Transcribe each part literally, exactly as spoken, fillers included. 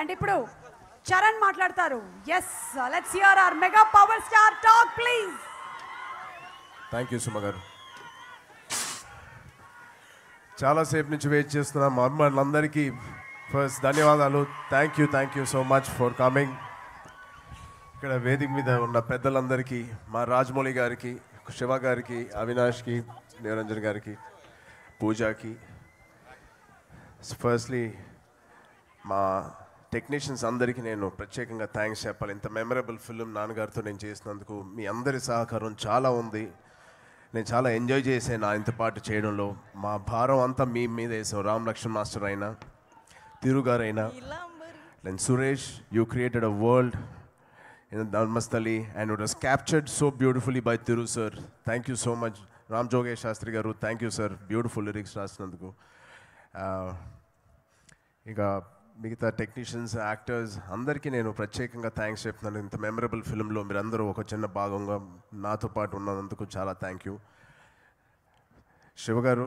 And ఇప్పుడు చరణ్ మాట్లాడతారు. Yes, let's hear our mega power star talk please. Thank you Suma garu. చాలాసేపు నుంచి వెయిట్ చేస్తున్న మా అభిమానులందరికీ ఫస్ట్ ధన్యవాదాలు. Thank you thank you so much for coming. ఇక్కడ వేదిక మీద ఉన్న పెద్దలందరికీ, మా రాజమౌళి గారికి, శివ గారికి, అవినాష్కి, నిరంజన్ గారికి, పూజాకి, ఫస్ట్లీ మా టెక్నీషియన్స్ అందరికీ నేను ప్రత్యేకంగా థ్యాంక్స్ చెప్పాలి. ఇంత మెమరబుల్ ఫిల్మ్ నాన్నగారితో నేను చేసినందుకు మీ అందరి సహకారం చాలా ఉంది. నేను చాలా ఎంజాయ్ చేశాను నా ఇంత పాటు చేయడంలో. మా భారం అంతా మీ మీద వేసాం. రామ్ లక్ష్మణ్ మాస్టర్ అయినా, తిరు గారైనా, and Suresh, you created a world in Dharmasthali and it was captured so beautifully by Tiru sir. Thank you so much. Ram జోగేష్ Shastri garu, thank you sir, beautiful lyrics రాసినందుకు. ఇక మిగతా టెక్నీషియన్స్, యాక్టర్స్ అందరికీ నేను ప్రత్యేకంగా థ్యాంక్స్ చెప్తున్నాను. ఇంత మెమరబుల్ ఫిల్మ్లో మీరందరూ ఒక చిన్న భాగంగా నాతో పాటు ఉన్నందుకు చాలా థ్యాంక్ యూ. శివ గారు,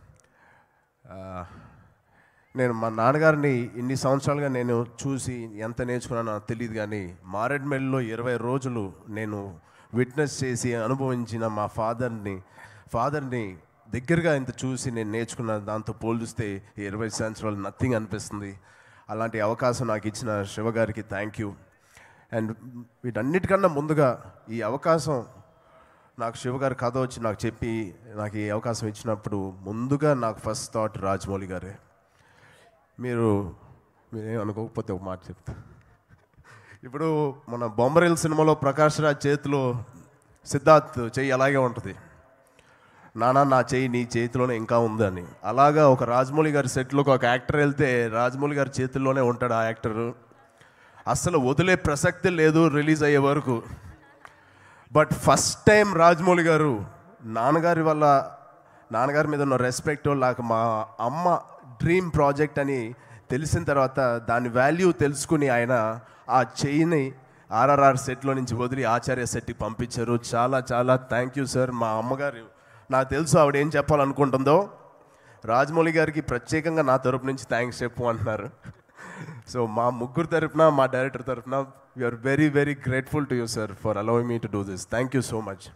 నేను మా నాన్నగారిని ఇన్ని సంవత్సరాలుగా నేను చూసి ఎంత నేర్చుకున్నానో నాకు తెలియదు, కానీ మారేడుమిల్లిలో ఇరవై రోజులు నేను విట్నెస్ చేసి అనుభవించిన మా ఫాదర్ని ఫాదర్ని దగ్గరగా ఇంత చూసి నేను నేర్చుకున్న దాంతో పోలిస్తే ఇరవై సంవత్సరాలు నథింగ్ అనిపిస్తుంది. అలాంటి అవకాశం నాకు ఇచ్చిన శివ గారికి థ్యాంక్ యూ. అండ్ వీటన్నిటికన్నా ముందుగా ఈ అవకాశం నాకు శివగారి కథ వచ్చి నాకు చెప్పి నాకు ఈ అవకాశం ఇచ్చినప్పుడు ముందుగా నాకు ఫస్ట్ థాట్ రాజమౌళి గారే. మీరు మీరేం అనుకోకపోతే ఒక మాట చెప్తా. ఇప్పుడు మన బొమ్మరిల్ సినిమాలో ప్రకాష్ రాజ్ చేతిలో సిద్ధార్థ్ చెయ్యి అలాగే ఉంటుంది, నానా నా చెయ్యి నీ చేతిలోనే ఇంకా ఉందని. అలాగా ఒక రాజమౌళి గారి సెట్లోకి ఒక యాక్టర్ వెళ్తే రాజమౌళి గారి చేతుల్లోనే ఉంటాడు ఆ యాక్టరు. అస్సలు వదిలే ప్రసక్తి లేదు రిలీజ్ అయ్యే వరకు. బట్ ఫస్ట్ టైం రాజమౌళి గారు నాన్నగారి వల్ల, నాన్నగారి మీద ఉన్న రెస్పెక్ట్, నాకు మా అమ్మ డ్రీమ్ ప్రాజెక్ట్ అని తెలిసిన తర్వాత దాని వాల్యూ తెలుసుకుని ఆయన ఆ చెయ్యిని ఆర్ఆర్ఆర్ సెట్లో నుంచి వదిలి ఆచార్య సెట్కి పంపించారు. చాలా చాలా థ్యాంక్ యూ సార్. మా అమ్మగారు, నాకు తెలుసు ఆవిడ ఏం చెప్పాలనుకుంటుందో. రాజమౌళి గారికి ప్రత్యేకంగా నా తరపు నుంచి థ్యాంక్స్ చెప్పు అంటున్నారు. సో మా ముగ్గురు తరపున, మా డైరెక్టర్ తరపున we are very very grateful to you sir for allowing me to do this. Thank you so much.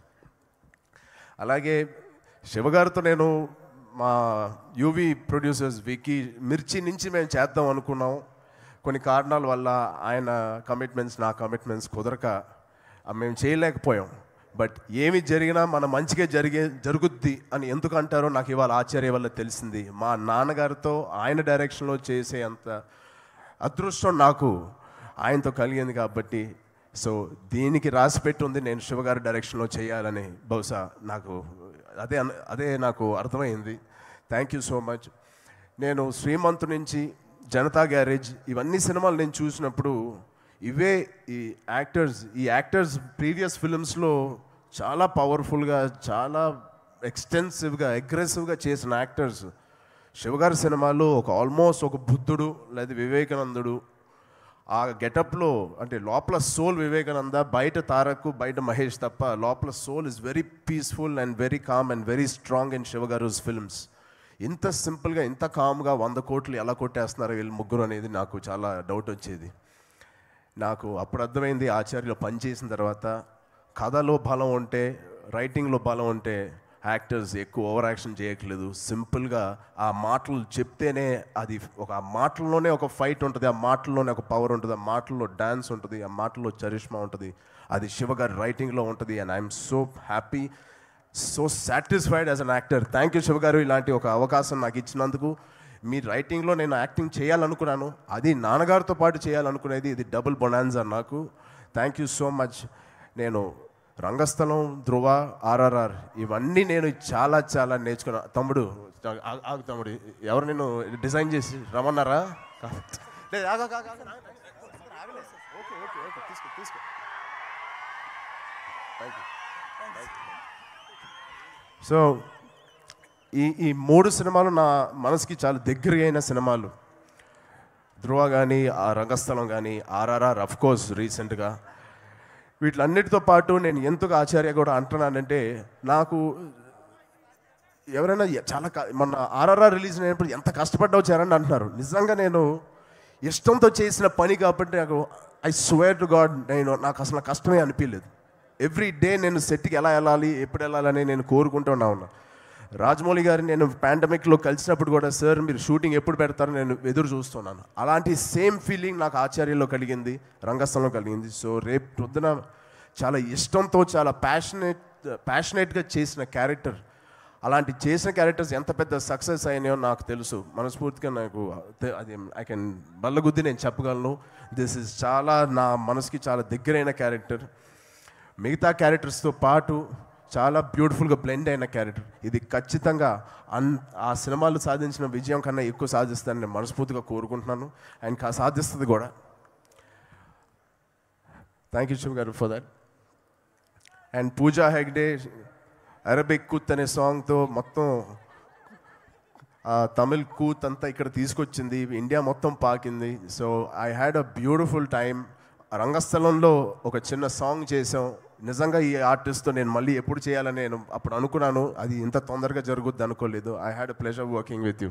అలాగే శివగారితో నేను మా యూవీ ప్రొడ్యూసర్స్ వికీ, మిర్చి నుంచి మేము చేద్దాం అనుకున్నాం. కొన్ని కారణాల వల్ల ఆయన కమిట్మెంట్స్, నా కమిట్మెంట్స్ కుదరక మేము చేయలేకపోయాం. బట్ ఏమి జరిగినా మన మంచిగా జరిగే జరుగుద్ది అని ఎందుకు అంటారో నాకు ఇవాళ ఆచార్య వల్ల తెలిసింది. మా నాన్నగారితో ఆయన డైరెక్షన్లో చేసే అంత అదృష్టం నాకు ఆయనతో కలిగింది కాబట్టి, సో దీనికి రాసిపెట్టి ఉంది నేను శివగారి డైరెక్షన్లో చేయాలని. బహుశా నాకు అదే అదే నాకు అర్థమైంది. Thank you so much. నేను శ్రీమంతు నుంచి జనతా గ్యారేజ్ ఇవన్నీ సినిమాలు నేను చూసినప్పుడు ఇవే ఈ యాక్టర్స్ ఈ యాక్టర్స్ ప్రీవియస్ ఫిలిమ్స్లో చాలా పవర్ఫుల్గా, చాలా ఎక్స్టెన్సివ్గా, అగ్రెసివ్గా చేసిన యాక్టర్స్ శివగారి సినిమాలో ఒక ఆల్మోస్ట్ ఒక బుద్ధుడు లేదా వివేకానందుడు ఆ గెటప్లో, అంటే లోపల సోల్ వివేకానంద, బయట తారక్, బయట మహేష్ తప్ప లోపల soul is very peaceful and very calm and very strong in Siva garu's films. ఇంత సింపుల్గా, ఇంత కామ్గా వంద కోట్లు ఎలా కొట్టేస్తున్నారు వీళ్ళు ముగ్గురు అనేది నాకు చాలా డౌట్ వచ్చేది. నాకు అప్పుడు అర్థమైంది ఆచార్యలో పనిచేసిన తర్వాత, కథలో బలం ఉంటే, రైటింగ్లో బలం ఉంటే యాక్టర్స్ ఎక్కువ ఓవర్ యాక్షన్ చేయట్లేదు. సింపుల్గా ఆ మాటలు చెప్తేనే అది ఒక, ఆ మాటల్లోనే ఒక ఫైట్ ఉంటుంది, ఆ మాటల్లోనే ఒక పవర్ ఉంటుంది, ఆ మాటల్లో డ్యాన్స్ ఉంటుంది, ఆ మాటల్లో చరిష్మా ఉంటుంది. అది శివగారి రైటింగ్లో ఉంటుంది. And I'm so happy, so satisfied as an actor. Thank you Siva garu, ఇలాంటి ఒక అవకాశం నాకు ఇచ్చినందుకు. మీ రైటింగ్లో నేను యాక్టింగ్ చేయాలనుకున్నాను, అది నాన్నగారితో పాటు చేయాలనుకునేది, ఇది డబుల్ బొనాన్జా నాకు. Thank you so much. నేను రంగస్థలం, ధ్రువ, ఆర్ఆర్ఆర్ ఇవన్నీ నేను చాలా చాలా నేర్చుకున్నా. తమ్ముడు ఆగు, తమ్ముడు ఎవరు నేను డిజైన్ చేసి రమ్మన్నారా? లేదు, ఓకే ఓకే ఓకే తీసుకో తీసుకో థ్యాంక్ యూ. సో ఈ ఈ మూడు సినిమాలు నా మనసుకి చాలా దగ్గర అయిన సినిమాలు. ధ్రువ కానీ, ఆ రంగస్థలం కానీ, ఆర్ఆర్ఆర్ అఫ్ కోర్స్ రీసెంట్గా. వీటిలన్నిటితో పాటు నేను ఎందుకు ఆచార్య కూడా అంటున్నానంటే, నాకు ఎవరైనా చాలా మొన్న ఆర్ఆర్ఆర్ రిలీజ్ అయినప్పుడు ఎంత కష్టపడ్డావు చరణ్ అంటున్నారు. నిజంగా నేను ఇష్టంతో చేసిన పని కాబట్టి నాకు ఐ స్వేర్ టు గాడ్ నేను నాకు అసలు కష్టమే అనిపించలేదు. ఎవ్రీ డే నేను సెట్కి ఎలా వెళ్ళాలి, ఎప్పుడు వెళ్ళాలని నేను కోరుకుంటూనే ఉన్నా. రాజమౌళి గారిని నేను పాండమిక్లో కలిసినప్పుడు కూడా, సార్ మీరు షూటింగ్ ఎప్పుడు పెడతారో నేను ఎదురు చూస్తున్నాను. అలాంటి సేమ్ ఫీలింగ్ నాకు ఆచార్యలో కలిగింది, రంగస్థలంలో కలిగింది. సో రేపు పొద్దున చాలా ఇష్టంతో చాలా ప్యాషనేట్ ప్యాషనేట్గా చేసిన క్యారెక్టర్. అలాంటి చేసిన క్యారెక్టర్స్ ఎంత పెద్ద సక్సెస్ అయినాయో నాకు తెలుసు. మనస్ఫూర్తిగా నాకు అది ఐ కెన్ బల్లగుద్ది నేను చెప్పగలను. దిస్ ఇస్ చాలా నా మనసుకి చాలా దగ్గరైన క్యారెక్టర్. మిగతా క్యారెక్టర్స్తో పాటు చాలా బ్యూటిఫుల్గా బ్లెండ్ అయిన క్యారెక్టర్. ఇది ఖచ్చితంగా అన్ ఆ సినిమాలు సాధించిన విజయం కన్నా ఎక్కువ సాధిస్తానని నేను మనస్ఫూర్తిగా కోరుకుంటున్నాను. అండ్ సాధిస్తుంది కూడా. Thank you Shiv garu for that. And Pooja Hegde Arabic Kuthu అనే సాంగ్తో మొత్తం తమిళ్ కూత్ అంతా ఇక్కడ తీసుకొచ్చింది, ఇండియా మొత్తం పాకింది. So I had a beautiful time. రంగస్థలంలో ఒక చిన్న సాంగ్ చేసాం. నిజంగా ఈ ఆర్టిస్ట్తో నేను మళ్ళీ ఎప్పుడు చేయాలని నేను అప్పుడు అనుకున్నాను. అది ఇంత తొందరగా జరుగుద్ది అనుకోలేదు. I had a pleasure working with you.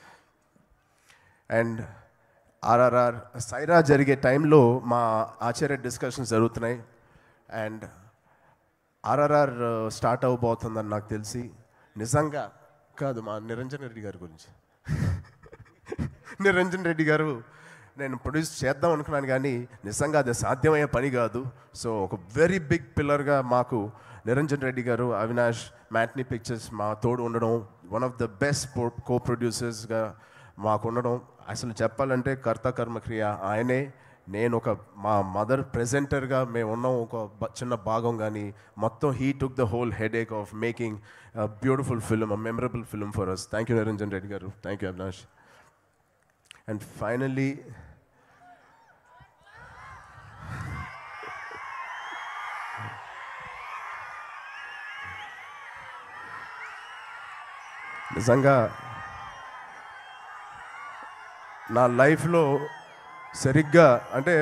And RRR Sye Raa జరిగే టైంలో మా ఆచార్య డిస్కషన్స్ జరుగుతున్నాయి. అండ్ ఆర్ఆర్ఆర్ స్టార్ట్ అవ్వబోతుందని నాకు తెలిసి, నిజంగా కాదు మా నిరంజన్ రెడ్డి గారి గురించి నిరంజన్ రెడ్డి గారు నేను ప్రొడ్యూస్ చేద్దాం అనుకున్నాను, కానీ నిజంగా అది సాధ్యమయ్యే పని కాదు. సో ఒక వెరీ బిగ్ పిల్లర్గా మాకు నిరంజన్ రెడ్డి గారు, అవినాష్, మ్యాట్నీ పిక్చర్స్ మా తోడు ఉండడం, one of the best co ప్రొడ్యూసర్స్గా మాకు ఉండడం. అసలు చెప్పాలంటే కర్త కర్మక్రియ ఆయనే. నేను ఒక మా మదర్ ప్రెజెంటర్గా మేము ఉన్నాం ఒక చిన్న భాగం, కానీ మొత్తం he took the whole headache of making a beautiful film, a memorable film for us. Thank you Niranjan Reddy garu. Thank you Avinash. And finally నిజంగా నా లైఫ్లో సరిగ్గా అంటే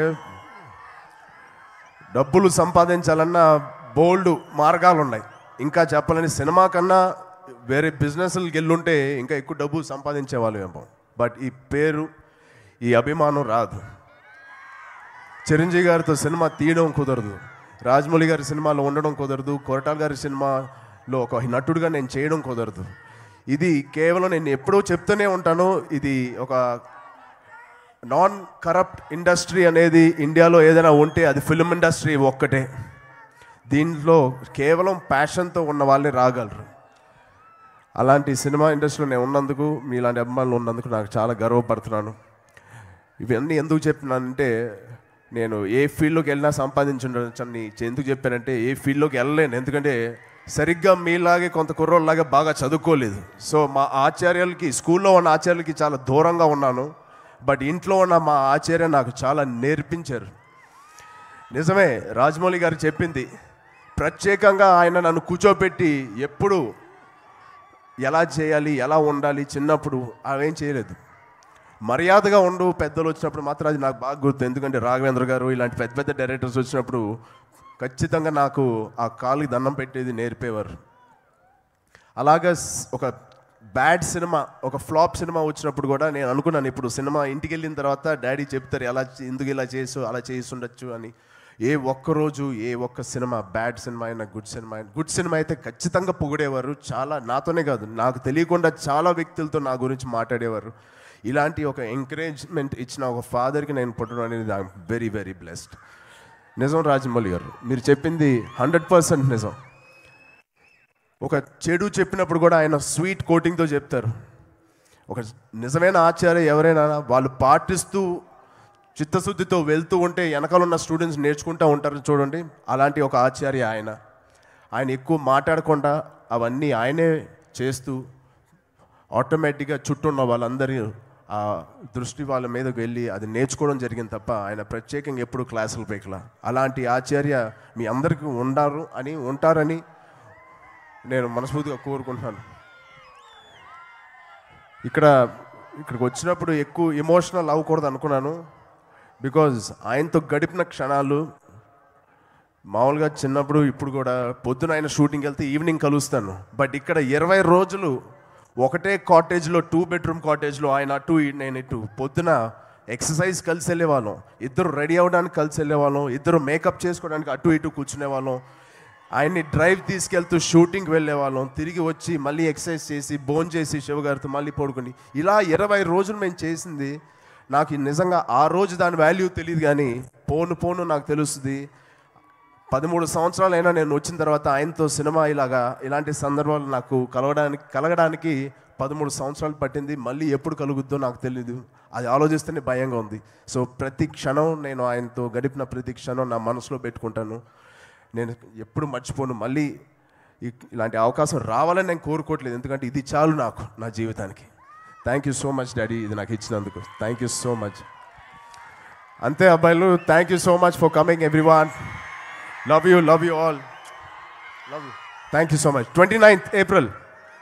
డబ్బులు సంపాదించాలన్న బోల్డ్ మార్గాలు ఉన్నాయి. ఇంకా చెప్పాలని సినిమా కన్నా వేరే బిజినెస్లకు వెళ్ళుంటే ఇంకా ఎక్కువ డబ్బు సంపాదించేవాళ్ళు ఏమో. బట్ ఈ పేరు, ఈ అభిమానం రాదు. చిరంజీవి గారితో సినిమా తీయడం కుదరదు, రాజమౌళి గారి సినిమాలో ఉండడం కుదరదు, కొరటాల గారి సినిమాలో ఒక నటుడుగా నేను చేయడం కుదరదు. ఇది కేవలం నేను ఎప్పుడూ చెప్తూనే ఉంటాను, ఇది ఒక నాన్ కరప్ట్ ఇండస్ట్రీ అనేది ఇండియాలో ఏదైనా ఉంటే అది ఫిల్మ్ ఇండస్ట్రీ ఒక్కటే. దీంట్లో కేవలం ప్యాషన్తో ఉన్న వాళ్ళే రాగలరు. అలాంటి సినిమా ఇండస్ట్రీలో నేను ఉన్నందుకు, మీలాంటి అభిమానులు ఉన్నందుకు నాకు చాలా గర్వపడుతున్నాను. ఇవన్నీ ఎందుకు చెప్పినానంటే, నేను ఏ ఫీల్డ్లోకి వెళ్ళినా సంపాదించుండొచ్చని ఎందుకు చెప్పానంటే, ఏ ఫీల్డ్లోకి వెళ్ళలేను, ఎందుకంటే సరిగ్గా మీలాగే కొంత కుర్రోళ్ళలాగా బాగా చదువుకోలేదు. సో మా ఆచార్యులకి, స్కూల్లో ఉన్న ఆచార్యులకి చాలా దూరంగా ఉన్నాను. బట్ ఇంట్లో ఉన్న మా ఆచార్య నాకు చాలా నేర్పించారు. నిజమే, రాజమౌళి గారు చెప్పింది, ప్రత్యేకంగా ఆయన నన్ను కూర్చోబెట్టి ఎప్పుడు ఎలా చేయాలి, ఎలా ఉండాలి, చిన్నప్పుడు అవేం చేయలేదు. మర్యాదగా ఉండు, పెద్దలు వచ్చినప్పుడు మాత్రం అది నాకు బాగా గుర్తు. ఎందుకంటే రాఘవేంద్ర గారు ఇలాంటి పెద్ద పెద్ద డైరెక్టర్స్ వచ్చినప్పుడు ఖచ్చితంగా నాకు ఆ కాలుకి దండం పెట్టేది నేర్పేవారు. అలాగా ఒక బ్యాడ్ సినిమా, ఒక ఫ్లాప్ సినిమా వచ్చినప్పుడు కూడా నేను అనుకున్నాను, ఇప్పుడు సినిమా ఇంటికి వెళ్ళిన తర్వాత డాడీ చెప్తారు ఎలా ఎందుకు ఇలా చేసు అలా చేసి ఉండొచ్చు అని. ఏ ఒక్కరోజు ఏ ఒక్క సినిమా, బ్యాడ్ సినిమా అయినా గుడ్ సినిమా అయినా, గుడ్ సినిమా అయితే ఖచ్చితంగా పొగిడేవారు. చాలా, నాతోనే కాదు, నాకు తెలియకుండా చాలా వ్యక్తులతో నా గురించి మాట్లాడేవారు. ఇలాంటి ఒక ఎంకరేజ్మెంట్ ఇచ్చిన ఒక ఫాదర్కి నేను పుట్టడం అనేది ఐఎమ్ వెరీ వెరీ బ్లెస్డ్. నిజం రాజమౌళి గారు, మీరు చెప్పింది హండ్రెడ్ పర్సెంట్ నిజం. ఒక చెడు చెప్పినప్పుడు కూడా ఆయన స్వీట్ కోటింగ్తో చెప్తారు. ఒక నిజమైన ఆచార్య ఎవరైనా వాళ్ళు పాటిస్తూ చిత్తశుద్ధితో వెళ్తూ ఉంటే వెనకాల ఉన్న స్టూడెంట్స్ నేర్చుకుంటూ ఉంటారు చూడండి. అలాంటి ఒక ఆచార్య ఆయన. ఆయన ఎక్కువ మాట్లాడకుండా అవన్నీ ఆయనే చేస్తూ ఆటోమేటిక్గా చుట్టూ ఉన్న వాళ్ళందరూ ఆ దృష్టి వాళ్ళ మీదకి వెళ్ళి అది నేర్చుకోవడం జరిగింది తప్ప ఆయన ప్రత్యేకంగా ఎప్పుడు క్లాసులు పెక్కలా. అలాంటి ఆచార్య మీ అందరికీ ఉండారు అని ఉంటారని నేను మనస్ఫూర్తిగా కోరుకుంటున్నాను. ఇక్కడ ఇక్కడికి వచ్చినప్పుడు ఎక్కువ ఎమోషనల్ అవ్వకూడదు అనుకున్నాను. బికాజ్ ఆయనతో గడిపిన క్షణాలు మామూలుగా చిన్నప్పుడు ఇప్పుడు కూడా పొద్దున ఆయన షూటింగ్కి వెళ్తే ఈవినింగ్ కలుస్తాను. బట్ ఇక్కడ ఇరవై రోజులు ఒకటే కాటేజ్లో, టూ బెడ్రూమ్ కాటేజ్లో ఆయన అటు నేను ఇటు, పొద్దున ఎక్సర్సైజ్ కలిసి వెళ్ళేవాళ్ళం, ఇద్దరు రెడీ అవ్వడానికి కలిసి వెళ్ళేవాళ్ళం, ఇద్దరు మేకప్ చేసుకోవడానికి అటు ఇటు కూర్చునేవాళ్ళం, ఆయన్ని డ్రైవ్ తీసుకెళ్తూ షూటింగ్కి వెళ్ళేవాళ్ళం, తిరిగి వచ్చి మళ్ళీ ఎక్సర్సైజ్ చేసి భోజనం చేసి శివగారితో మళ్ళీ పడుకుని ఇలా ఇరవై రోజులు మేము చేసింది. నాకు నిజంగా ఆ రోజు దాని వాల్యూ తెలియదు, కానీ పోను పోను నాకు తెలుస్తుంది. పదమూడు సంవత్సరాలైనా నేను వచ్చిన తర్వాత ఆయనతో సినిమా ఇలాగా ఇలాంటి సందర్భాలు నాకు కలగడానికి కలగడానికి పదమూడు సంవత్సరాలు పట్టింది. మళ్ళీ ఎప్పుడు కలుగుద్దో నాకు తెలియదు, అది ఆలోచిస్తేనే భయంగా ఉంది. సో ప్రతి క్షణం నేను ఆయనతో గడిపిన ప్రతి క్షణం నా మనసులో పెట్టుకుంటాను, నేను ఎప్పుడు మర్చిపోను. మళ్ళీ ఇలాంటి అవకాశం రావాలని నేను కోరుకోవట్లేదు, ఎందుకంటే ఇది చాలు నాకు నా జీవితానికి. Thank you so much daddy, ఇది నాకు ఇచ్చినందుకు థ్యాంక్ యూ సో మచ్. అంతే అబ్బాయిలు, thank you so much for coming everyone. Love you love you all, love you, thank you so much. Twenty ninth April.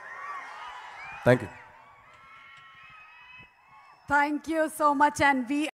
Thank you. Thank you so much, and we